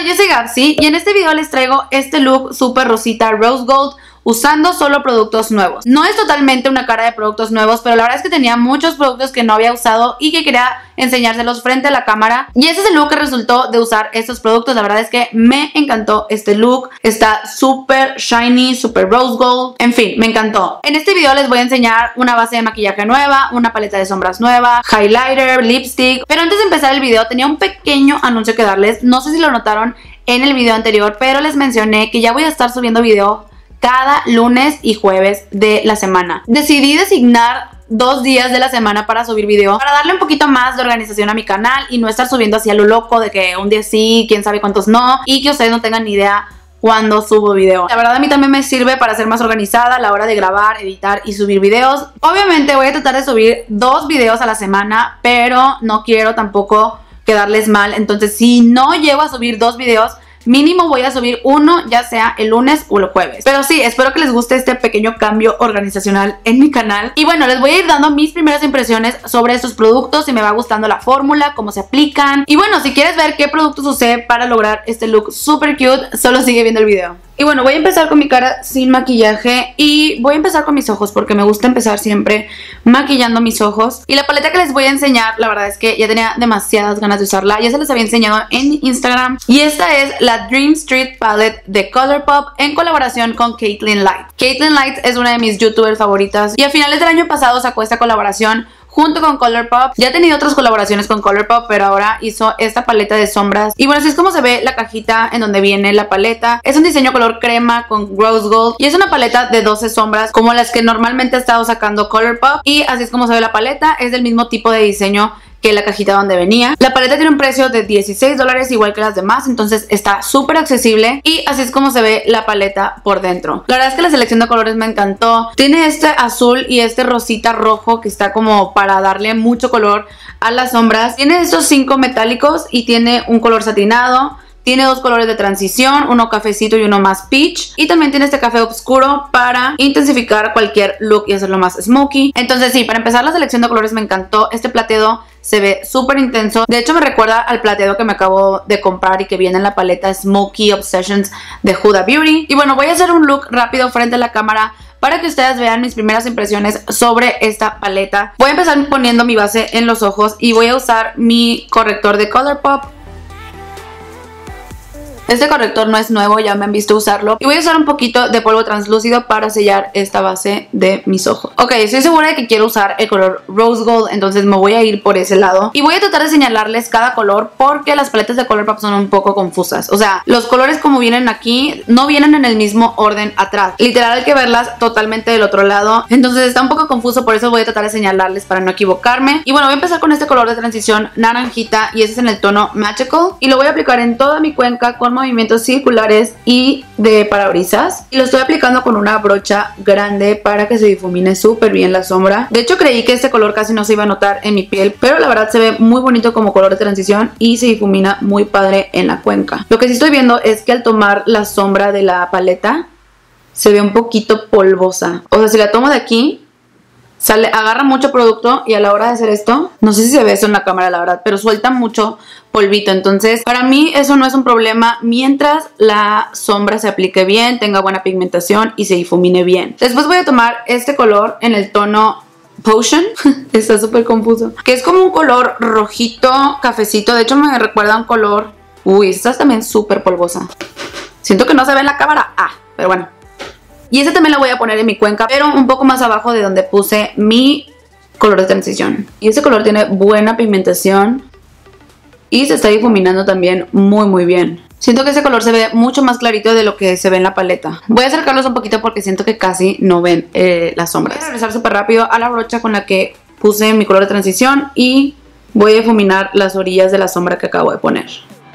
yo soy Gabsy y en este video les traigo este look super rosita rose gold usando solo productos nuevos. No es totalmente una cara de productos nuevos, pero la verdad es que tenía muchos productos que no había usado y que quería enseñárselos frente a la cámara. Y ese es el look que resultó de usar estos productos. La verdad es que me encantó este look. Está súper shiny, súper rose gold. En fin, me encantó. En este video les voy a enseñar una base de maquillaje nueva, una paleta de sombras nueva, highlighter, lipstick. Pero antes de empezar el video tenía un pequeño anuncio que darles. No sé si lo notaron en el video anterior, pero les mencioné que ya voy a estar subiendo video cada lunes y jueves de la semana. Decidí designar 2 días de la semana para subir video, para darle un poquito más de organización a mi canal y no estar subiendo así a lo loco de que un día sí, quién sabe cuántos no, y que ustedes no tengan ni idea cuando subo video. La verdad a mí también me sirve para ser más organizada a la hora de grabar, editar y subir videos. Obviamente voy a tratar de subir 2 videos a la semana, pero no quiero tampoco quedarles mal. Entonces si no llego a subir 2 videos, mínimo voy a subir uno, ya sea el lunes o el jueves. Pero sí, espero que les guste este pequeño cambio organizacional en mi canal. Y bueno, les voy a ir dando mis primeras impresiones sobre estos productos, si me va gustando la fórmula, cómo se aplican. Y bueno, si quieres ver qué productos usé para lograr este look super cute, solo sigue viendo el video. Y bueno, voy a empezar con mi cara sin maquillaje y voy a empezar con mis ojos porque me gusta empezar siempre maquillando mis ojos. Y la paleta que les voy a enseñar, la verdad es que ya tenía demasiadas ganas de usarla. Ya se les había enseñado en Instagram. Y esta es la Dream Street Palette de Colourpop en colaboración con Caitlin Light. Caitlin Light es una de mis youtubers favoritas y a finales del año pasado sacó esta colaboración junto con Colourpop. Ya ha tenido otras colaboraciones con Colourpop, pero ahora hizo esta paleta de sombras. Y bueno, así es como se ve la cajita en donde viene la paleta. Es un diseño color crema con rose gold y es una paleta de 12 sombras como las que normalmente ha estado sacando Colourpop. Y así es como se ve la paleta. Es del mismo tipo de diseño que la cajita donde venía. La paleta tiene un precio de $16 igual que las demás, entonces está súper accesible y así es como se ve la paleta por dentro. La verdad es que la selección de colores me encantó. Tiene este azul y este rosita rojo que está como para darle mucho color a las sombras. Tiene estos 5 metálicos y tiene un color satinado. Tiene 2 colores de transición, uno cafecito y uno más peach. Y también tiene este café oscuro para intensificar cualquier look y hacerlo más smoky. Entonces sí, para empezar la selección de colores me encantó. Este plateado se ve súper intenso. De hecho me recuerda al plateado que me acabo de comprar y que viene en la paleta Smoky Obsessions de Huda Beauty. Y bueno, voy a hacer un look rápido frente a la cámara para que ustedes vean mis primeras impresiones sobre esta paleta. Voy a empezar poniendo mi base en los ojos y voy a usar mi corrector de Colourpop. Este corrector no es nuevo, ya me han visto usarlo. Y voy a usar un poquito de polvo translúcido para sellar esta base de mis ojos. Ok, estoy segura de que quiero usar el color Rose Gold, entonces me voy a ir por ese lado. Y voy a tratar de señalarles cada color porque las paletas de Colourpop son un poco confusas. O sea, los colores como vienen aquí no vienen en el mismo orden atrás. Literal hay que verlas totalmente del otro lado. Entonces está un poco confuso, por eso voy a tratar de señalarles para no equivocarme. Y bueno, voy a empezar con este color de transición naranjita y ese es en el tono Magical. Y lo voy a aplicar en toda mi cuenca con movimientos circulares y de parabrisas. Y lo estoy aplicando con una brocha grande para que se difumine súper bien la sombra. De hecho creí que este color casi no se iba a notar en mi piel, pero la verdad se ve muy bonito como color de transición y se difumina muy padre en la cuenca. Lo que sí estoy viendo es que al tomar la sombra de la paleta se ve un poquito polvosa. O sea, si la tomo de aquí agarra mucho producto y a la hora de hacer esto, no sé si se ve eso en la cámara la verdad, pero suelta mucho polvito. Entonces para mí eso no es un problema mientras la sombra se aplique bien, tenga buena pigmentación y se difumine bien. Después voy a tomar este color en el tono Potion. Está súper confuso, que es como un color rojito cafecito. De hecho me recuerda a un color, uy, esta es también súper polvosa. Siento que no se ve en la cámara, pero bueno. Y ese también lo voy a poner en mi cuenca, pero un poco más abajo de donde puse mi color de transición. Y ese color tiene buena pigmentación y se está difuminando también muy bien. Siento que ese color se ve mucho más clarito de lo que se ve en la paleta. Voy a acercarlos un poquito porque siento que casi no ven las sombras. Voy a regresar súper rápido a la brocha con la que puse mi color de transición y voy a difuminar las orillas de la sombra que acabo de poner.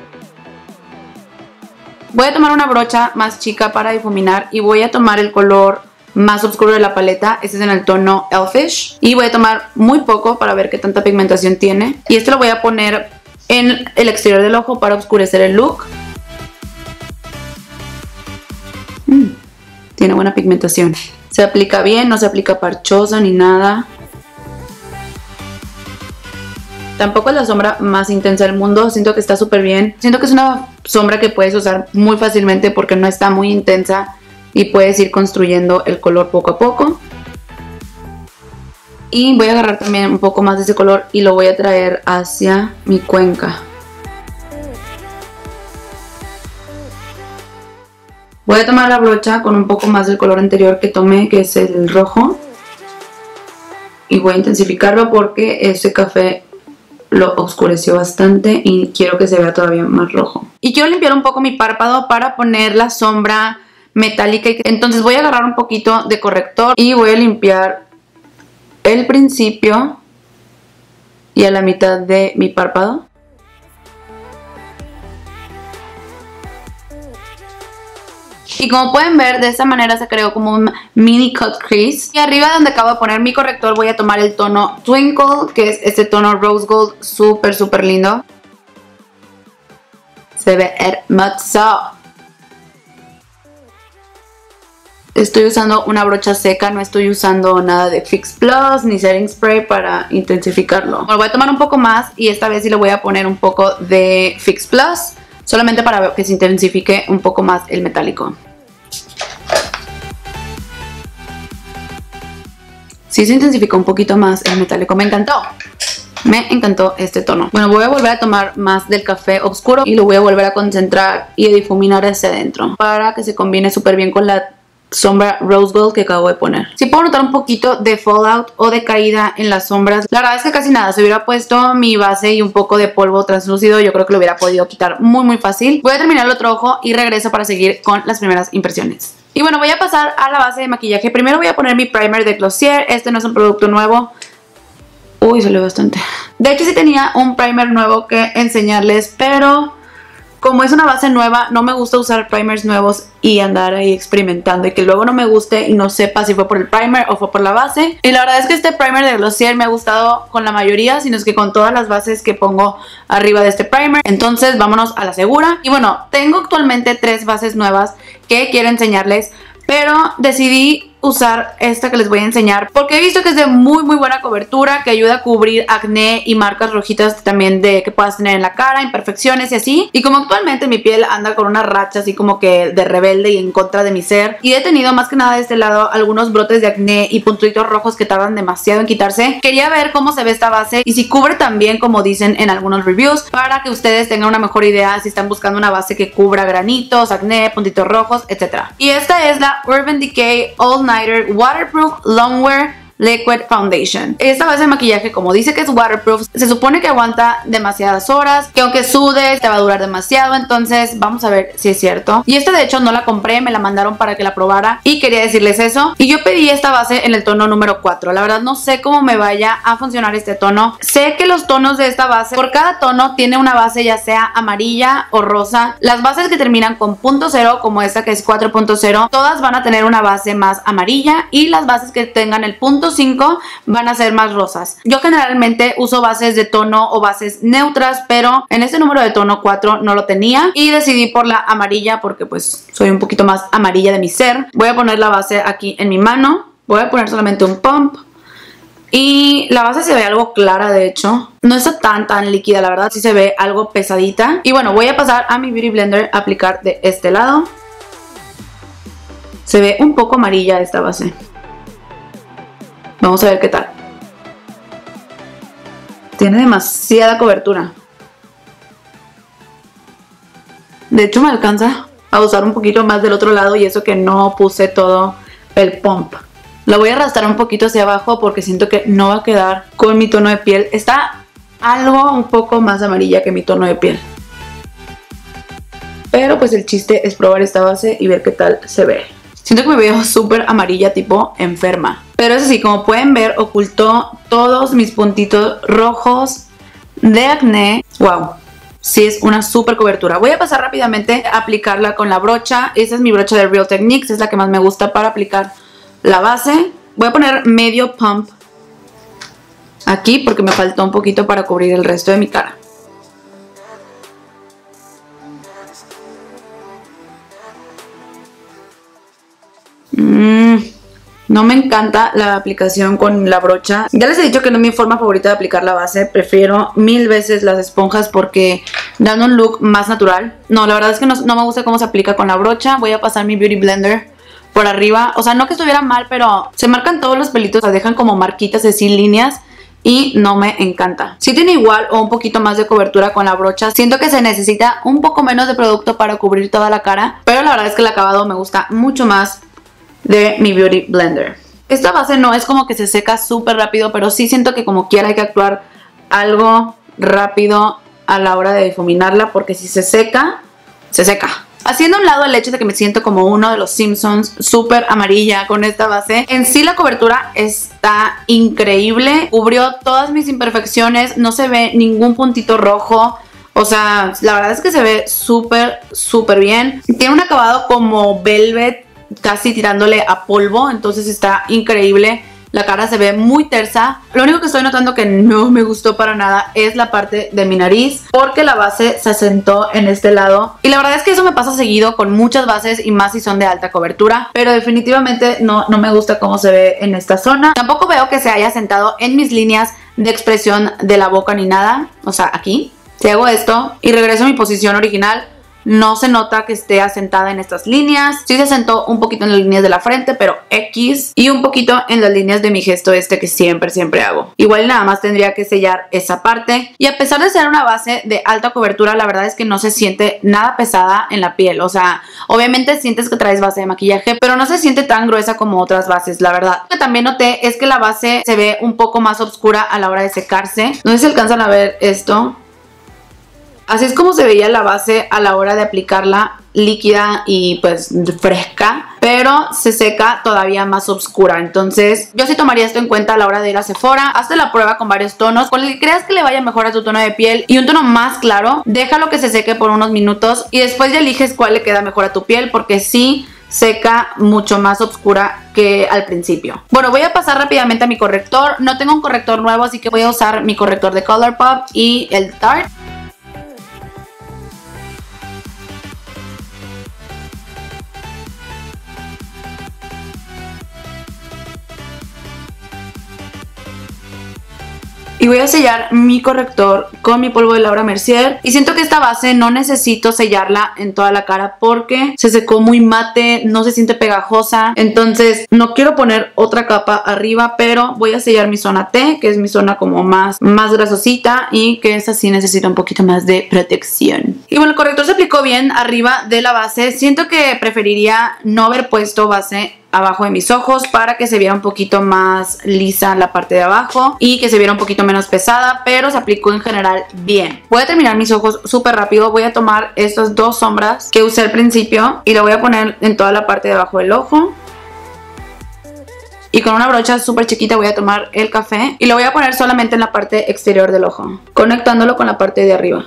Voy a tomar una brocha más chica para difuminar y voy a tomar el color más oscuro de la paleta. Este es en el tono Elfish. Y voy a tomar muy poco para ver qué tanta pigmentación tiene. Y esto lo voy a poner en el exterior del ojo para oscurecer el look. Tiene buena pigmentación. Se aplica bien, no se aplica parchosa ni nada. Tampoco es la sombra más intensa del mundo. Siento que está súper bien. Siento que es una sombra que puedes usar muy fácilmente porque no está muy intensa y puedes ir construyendo el color poco a poco. Y voy a agarrar también un poco más de ese color y lo voy a traer hacia mi cuenca. Voy a tomar la brocha con un poco más del color anterior que tomé, que es el rojo. Y voy a intensificarlo porque ese café lo oscureció bastante y quiero que se vea todavía más rojo. Y quiero limpiar un poco mi párpado para poner la sombra metálica. Entonces voy a agarrar un poquito de corrector y voy a limpiar el principio y a la mitad de mi párpado. Y como pueden ver, de esta manera se creó como un mini cut crease. Y arriba donde acabo de poner mi corrector voy a tomar el tono Twinkle, que es este tono Rose Gold súper súper lindo. Se ve hermoso. Estoy usando una brocha seca, no estoy usando nada de Fix Plus ni Setting Spray para intensificarlo. Bueno, voy a tomar un poco más y esta vez sí le voy a poner un poco de Fix Plus, solamente para que se intensifique un poco más el metálico. Sí se intensificó un poquito más el metálico, me encantó. Me encantó este tono. Bueno, voy a volver a tomar más del café oscuro y lo voy a volver a concentrar y a difuminar hacia adentro para que se combine súper bien con la sombra Rose Gold que acabo de poner. Sí puedo notar un poquito de fallout o de caída en las sombras. La verdad es que casi nada. Si hubiera puesto mi base y un poco de polvo translúcido, yo creo que lo hubiera podido quitar muy fácil. Voy a terminar el otro ojo y regreso para seguir con las primeras impresiones. Y bueno, voy a pasar a la base de maquillaje. Primero voy a poner mi primer de Glossier. Este no es un producto nuevo. Uy, salió bastante. De hecho sí tenía un primer nuevo que enseñarles, pero como es una base nueva, no me gusta usar primers nuevos y andar ahí experimentando y que luego no me guste y no sepa si fue por el primer o fue por la base. Y la verdad es que este primer de Glossier me ha gustado con la mayoría, sino es que con todas las bases que pongo arriba de este primer. Entonces vámonos a la segura. Y bueno, tengo actualmente 3 bases nuevas que quiero enseñarles, pero decidí usar esta que les voy a enseñar porque he visto que es de muy buena cobertura, que ayuda a cubrir acné y marcas rojitas también de que puedas tener en la cara, imperfecciones y así. Y como actualmente mi piel anda con una racha así como que de rebelde y en contra de mi ser, y he tenido más que nada de este lado algunos brotes de acné y puntitos rojos que tardan demasiado en quitarse, quería ver cómo se ve esta base y si cubre también como dicen en algunos reviews, para que ustedes tengan una mejor idea si están buscando una base que cubra granitos, acné, puntitos rojos, etc. Y esta es la Urban Decay All Nighter Waterproof Longwear Liquid Foundation. Esta base de maquillaje, como dice que es waterproof, se supone que aguanta demasiadas horas, que aunque sudes te va a durar demasiado. Entonces vamos a ver si es cierto. Y esta de hecho no la compré, me la mandaron para que la probara y quería decirles eso. Y yo pedí esta base en el tono número 4. La verdad no sé cómo me vaya a funcionar este tono. Sé que los tonos de esta base, por cada tono tiene una base ya sea amarilla o rosa. Las bases que terminan con .0, como esta que es 4.0, todas van a tener una base más amarilla, y las bases que tengan el .5 van a ser más rosas. Yo generalmente uso bases de tono o bases neutras, pero en este número de tono 4 no lo tenía y decidí por la amarilla porque pues soy un poquito más amarilla de mi ser. Voy a poner la base aquí en mi mano. Voy a poner solamente un pump. Y la base se ve algo clara, de hecho. No está tan líquida, la verdad. Sí se ve algo pesadita. Y bueno, voy a pasar a mi Beauty Blender a aplicar de este lado. Se ve un poco amarilla esta base. Vamos a ver qué tal. Tiene demasiada cobertura. De hecho me alcanza a usar un poquito más del otro lado, y eso que no puse todo el pump. La voy a arrastrar un poquito hacia abajo porque siento que no va a quedar con mi tono de piel. Está algo un poco más amarilla que mi tono de piel. Pero pues el chiste es probar esta base y ver qué tal se ve. Siento que me veo súper amarilla, tipo enferma. Pero eso sí, como pueden ver, ocultó todos mis puntitos rojos de acné. Wow, sí es una súper cobertura. Voy a pasar rápidamente a aplicarla con la brocha. Esta es mi brocha de Real Techniques, es la que más me gusta para aplicar la base. Voy a poner medio pump aquí porque me faltó un poquito para cubrir el resto de mi cara. No me encanta la aplicación con la brocha. Ya les he dicho que no es mi forma favorita de aplicar la base. Prefiero mil veces las esponjas porque dan un look más natural. No, la verdad es que no me gusta cómo se aplica con la brocha. Voy a pasar mi Beauty Blender por arriba. O sea, no que estuviera mal, pero se marcan todos los pelitos. O sea, dejan como marquitas así, líneas. Y no me encanta. Sí tiene igual o un poquito más de cobertura con la brocha. Siento que se necesita un poco menos de producto para cubrir toda la cara, pero la verdad es que el acabado me gusta mucho más de mi Beauty Blender. Esta base no es como que se seca súper rápido, pero sí siento que como quiera hay que actuar algo rápido a la hora de difuminarla, porque si se seca, se seca. Haciendo a un lado el hecho de que me siento como uno de los Simpsons, súper amarilla con esta base. En sí la cobertura está increíble. Cubrió todas mis imperfecciones. No se ve ningún puntito rojo. O sea, la verdad es que se ve súper, súper bien. Tiene un acabado como velvet, casi tirándole a polvo. Entonces está increíble. La cara se ve muy tersa. Lo único que estoy notando que no me gustó para nada es la parte de mi nariz, porque la base se asentó en este lado. Y la verdad es que eso me pasa seguido con muchas bases, y más si son de alta cobertura. Pero definitivamente no me gusta cómo se ve en esta zona. Tampoco veo que se haya asentado en mis líneas de expresión de la boca ni nada. O sea, aquí. Si hago esto y regreso a mi posición original, no se nota que esté asentada en estas líneas. Sí se asentó un poquito en las líneas de la frente, pero X. Y un poquito en las líneas de mi gesto que siempre hago. Igual nada más tendría que sellar esa parte. Y a pesar de ser una base de alta cobertura, la verdad es que no se siente nada pesada en la piel. O sea, obviamente sientes que traes base de maquillaje, pero no se siente tan gruesa como otras bases, la verdad. Lo que también noté es que la base se ve un poco más oscura a la hora de secarse. No sé si alcanzan a ver esto. Así es como se veía la base a la hora de aplicarla líquida y pues fresca, pero se seca todavía más oscura. Entonces yo sí tomaría esto en cuenta a la hora de ir a Sephora. Hazte la prueba con varios tonos, con el que creas que le vaya mejor a tu tono de piel y un tono más claro. Déjalo que se seque por unos minutos y después ya eliges cuál le queda mejor a tu piel, porque sí seca mucho más oscura que al principio. Bueno, voy a pasar rápidamente a mi corrector. No tengo un corrector nuevo, así que voy a usar mi corrector de ColourPop y el Tarte. Y voy a sellar mi corrector con mi polvo de Laura Mercier. Y siento que esta base no necesito sellarla en toda la cara porque se secó muy mate, no se siente pegajosa. Entonces no quiero poner otra capa arriba, pero voy a sellar mi zona T, que es mi zona como más grasosita, y que esa sí necesita un poquito más de protección. Y bueno, el corrector se aplicó bien arriba de la base. Siento que preferiría no haber puesto base abajo de mis ojos para que se viera un poquito más lisa la parte de abajo y que se viera un poquito menos pesada, pero se aplicó en general bien. Voy a terminar mis ojos súper rápido. Voy a tomar estas dos sombras que usé al principio y la voy a poner en toda la parte de abajo del ojo. Y con una brocha súper chiquita voy a tomar el café y lo voy a poner solamente en la parte exterior del ojo, conectándolo con la parte de arriba.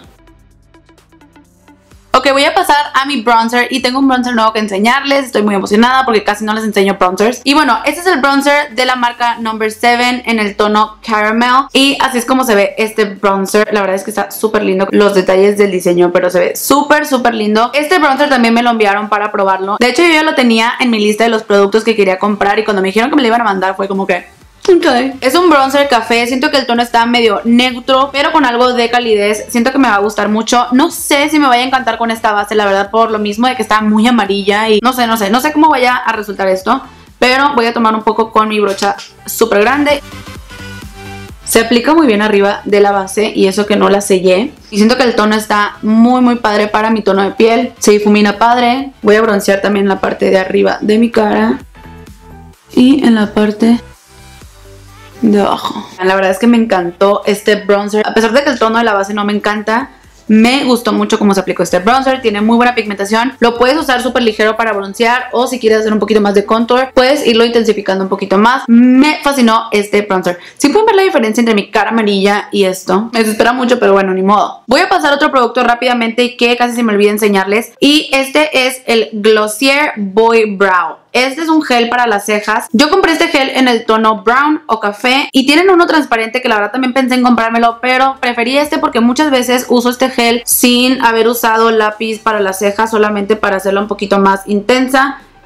Ok, voy a pasar a mi bronzer y tengo un bronzer nuevo que enseñarles. Estoy muy emocionada porque casi no les enseño bronzers. Y bueno, este es el bronzer de la marca Number 7 en el tono Caramel. Y así es como se ve este bronzer. La verdad es que está súper lindo los detalles del diseño, pero se ve súper, súper lindo. Este bronzer también me lo enviaron para probarlo. De hecho, yo ya lo tenía en mi lista de los productos que quería comprar y cuando me dijeron que me lo iban a mandar fue como que... Okay. Es un bronzer café, siento que el tono está medio neutro, pero con algo de calidez. Siento que me va a gustar mucho. No sé si me vaya a encantar con esta base, la verdad, por lo mismo de que está muy amarilla y no sé cómo vaya a resultar esto, pero voy a tomar un poco con mi brocha súper grande. Se aplica muy bien arriba de la base y eso que no la sellé. Y siento que el tono está muy padre para mi tono de piel. Se difumina padre. Voy a broncear también la parte de arriba de mi cara y en la parte de abajo. La verdad es que me encantó este bronzer. A pesar de que el tono de la base no me encanta, me gustó mucho cómo se aplicó este bronzer. Tiene muy buena pigmentación. Lo puedes usar súper ligero para broncear, o si quieres hacer un poquito más de contour, puedes irlo intensificando un poquito más. Me fascinó este bronzer. Si pueden ver la diferencia entre mi cara amarilla y esto. Me desespera mucho, pero bueno, ni modo. Voy a pasar a otro producto rápidamente que casi se me olvida enseñarles. Y este es el Glossier Boy Brow. Este es un gel para las cejas. Yo compré este gel en el tono brown o café y tienen uno transparente que la verdad también pensé en comprármelo, pero preferí este porque muchas veces uso este gel sin haber usado lápiz para las cejas, solamente para hacerla un poquito más intensa.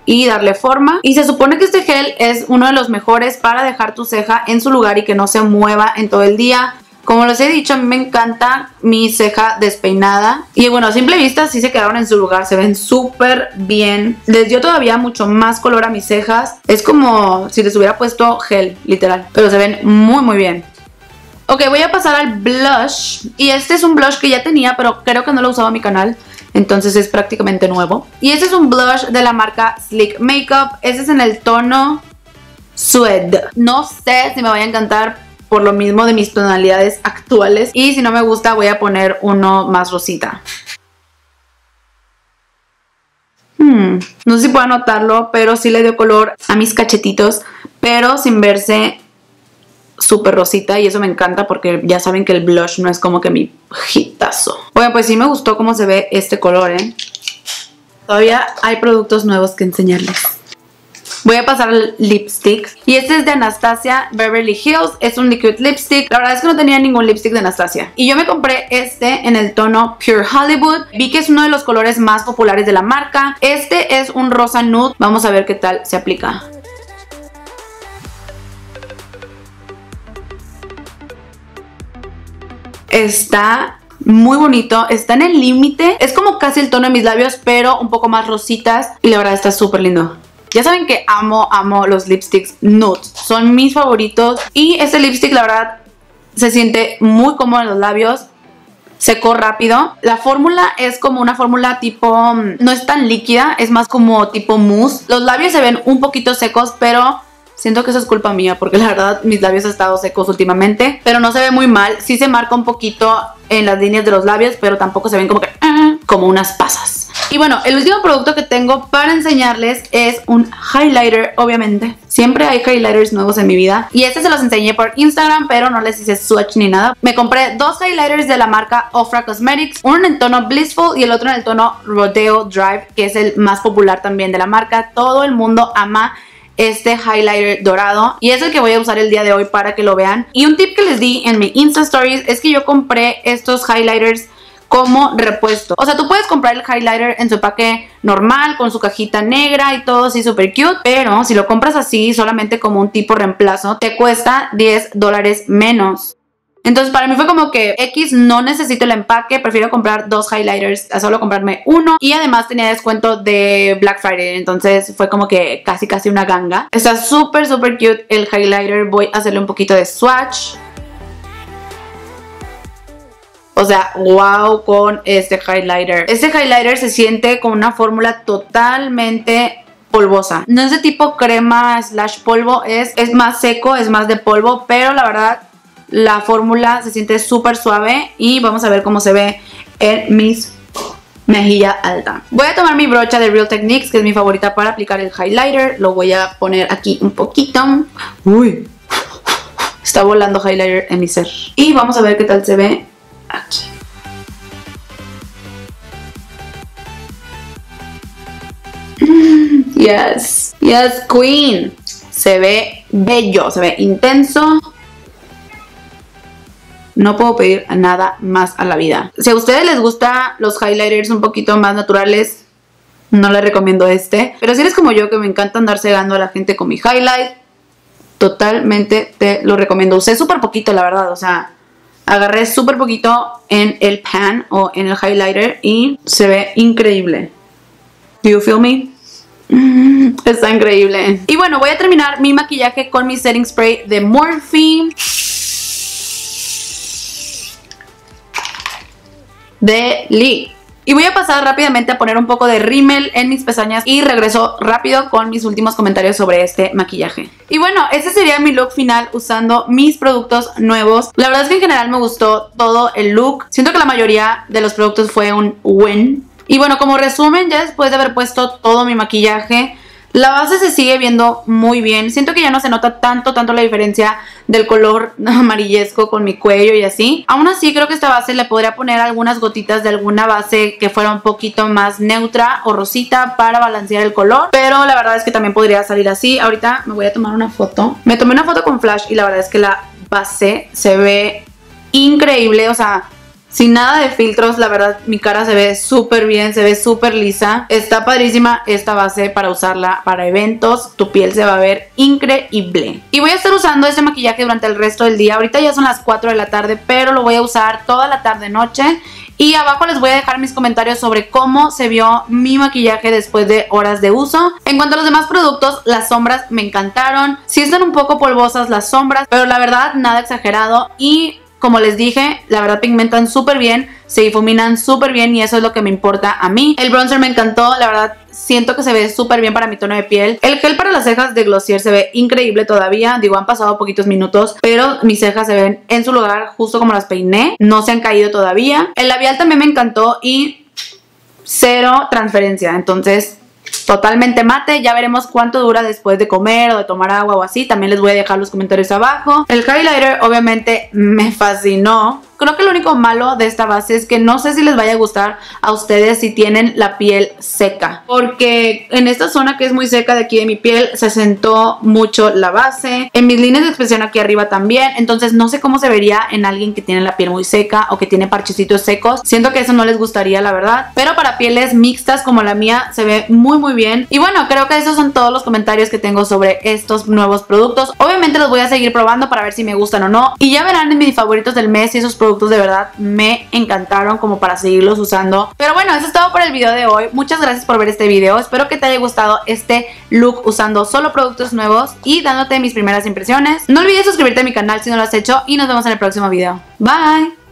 y darle forma. Y se supone que este gel es uno de los mejores para dejar tu ceja en su lugar y que no se mueva en todo el día. Como les he dicho, a mí me encanta mi ceja despeinada. Y bueno, a simple vista sí se quedaron en su lugar. Se ven súper bien. Les dio todavía mucho más color a mis cejas. Es como si les hubiera puesto gel, literal. Pero se ven muy muy bien. Ok, voy a pasar al blush. Y este es un blush que ya tenía, pero creo que no lo usaba en mi canal. Entonces es prácticamente nuevo. Y este es un blush de la marca Sleek Makeup. Este es en el tono Suede. No sé si me vaya a encantar por lo mismo de mis tonalidades actuales. Y si no me gusta voy a poner uno más rosita. No sé si puedan notarlo, pero sí le dio color a mis cachetitos, pero sin verse súper rosita, y eso me encanta porque ya saben que el blush no es como que mi hitazo. Bueno, pues sí me gustó cómo se ve este color, Todavía hay productos nuevos que enseñarles. Voy a pasar al lipstick. Y este es de Anastasia Beverly Hills. Es un liquid lipstick. La verdad es que no tenía ningún lipstick de Anastasia. Y yo me compré este en el tono Pure Hollywood. Vi que es uno de los colores más populares de la marca. Este es un rosa nude. Vamos a ver qué tal se aplica. Está muy bonito, está en el límite. Es como casi el tono de mis labios, pero un poco más rositas. Y la verdad está súper lindo. Ya saben que amo los lipsticks nude. Son mis favoritos. Y este lipstick la verdad se siente muy cómodo en los labios. Secó rápido. La fórmula es como una fórmula tipo... no es tan líquida, es más como tipo mousse. Los labios se ven un poquito secos, pero... siento que eso es culpa mía porque la verdad mis labios han estado secos últimamente. Pero no se ve muy mal. Sí se marca un poquito en las líneas de los labios, pero tampoco se ven como que... como unas pasas. Y bueno, el último producto que tengo para enseñarles es un highlighter, obviamente. Siempre hay highlighters nuevos en mi vida. Y este se los enseñé por Instagram, pero no les hice swatch ni nada. Me compré dos highlighters de la marca Ofra Cosmetics. Uno en el tono Blissful y el otro en el tono Rodeo Drive, que es el más popular también de la marca. Todo el mundo ama este highlighter dorado y es el que voy a usar el día de hoy para que lo vean. Y un tip que les di en mi Insta Stories es que yo compré estos highlighters como repuesto. O sea, tú puedes comprar el highlighter en su empaque normal, con su cajita negra y todo así súper cute, pero si lo compras así solamente como un tipo reemplazo, te cuesta $10 menos. Entonces para mí fue como que X, no necesito el empaque, prefiero comprar dos highlighters a solo comprarme uno. Y además tenía descuento de Black Friday, entonces fue como que casi una ganga. Está súper cute el highlighter. Voy a hacerle un poquito de swatch. O sea, wow con este highlighter. Este highlighter se siente con una fórmula totalmente polvosa. No es de tipo crema / polvo, es más seco, es más de polvo, pero la verdad la fórmula se siente súper suave. Y vamos a ver cómo se ve en mis mejilla alta. Voy a tomar mi brocha de Real Techniques, que es mi favorita para aplicar el highlighter. Lo voy a poner aquí un poquito. Uy, está volando highlighter en mi ser. Y vamos a ver qué tal se ve aquí. Yes queen. Se ve bello, se ve intenso. No puedo pedir nada más a la vida. Si a ustedes les gustan los highlighters un poquito más naturales, no les recomiendo este. Pero si eres como yo, que me encanta andar cegando a la gente con mi highlight, totalmente te lo recomiendo. Usé súper poquito, la verdad. O sea, agarré súper poquito en el pan o en el highlighter y se ve increíble. Do you feel me? Está increíble. Y bueno, voy a terminar mi maquillaje con mi setting spray de Morphe de Lee. Y voy a pasar rápidamente a poner un poco de rímel en mis pestañas y regreso rápido con mis últimos comentarios sobre este maquillaje. Y bueno, ese sería mi look final usando mis productos nuevos. La verdad es que en general me gustó todo el look. Siento que la mayoría de los productos fue un win. Y bueno, como resumen, ya después de haber puesto todo mi maquillaje, la base se sigue viendo muy bien. Siento que ya no se nota tanto la diferencia del color amarillesco con mi cuello y así. Aún así creo que esta base le podría poner algunas gotitas de alguna base que fuera un poquito más neutra o rosita para balancear el color. Pero la verdad es que también podría salir así. Ahorita me voy a tomar una foto. Me tomé una foto con flash y la verdad es que la base se ve increíble. O sea, sin nada de filtros. La verdad, mi cara se ve súper bien, se ve súper lisa. Está padrísima esta base para usarla para eventos. Tu piel se va a ver increíble. Y voy a estar usando este maquillaje durante el resto del día. Ahorita ya son las 4 de la tarde, pero lo voy a usar toda la tarde noche. Y abajo les voy a dejar mis comentarios sobre cómo se vio mi maquillaje después de horas de uso. En cuanto a los demás productos, las sombras me encantaron. Sí están un poco polvosas las sombras, pero la verdad nada exagerado. Y como les dije, la verdad pigmentan súper bien, se difuminan súper bien y eso es lo que me importa a mí. El bronzer me encantó, la verdad siento que se ve súper bien para mi tono de piel. El gel para las cejas de Glossier se ve increíble todavía. Digo, han pasado poquitos minutos, pero mis cejas se ven en su lugar justo como las peiné. No se han caído todavía. El labial también me encantó y cero transferencia. Entonces, totalmente mate. Ya veremos cuánto dura después de comer o de tomar agua o así. También les voy a dejar los comentarios abajo. El highlighter obviamente me fascinó. Creo que lo único malo de esta base es que no sé si les vaya a gustar a ustedes si tienen la piel seca, porque en esta zona que es muy seca de aquí de mi piel se sentó mucho la base, en mis líneas de expresión aquí arriba también. Entonces no sé cómo se vería en alguien que tiene la piel muy seca o que tiene parchecitos secos. Siento que eso no les gustaría, la verdad, pero para pieles mixtas como la mía se ve muy bien. Y bueno, creo que esos son todos los comentarios que tengo sobre estos nuevos productos. Obviamente los voy a seguir probando para ver si me gustan o no, y ya verán en mis favoritos del mes si esos productos de verdad me encantaron como para seguirlos usando. Pero bueno, eso es todo por el video de hoy. Muchas gracias por ver este video. Espero que te haya gustado este look usando solo productos nuevos y dándote mis primeras impresiones. No olvides suscribirte a mi canal si no lo has hecho y nos vemos en el próximo video. Bye.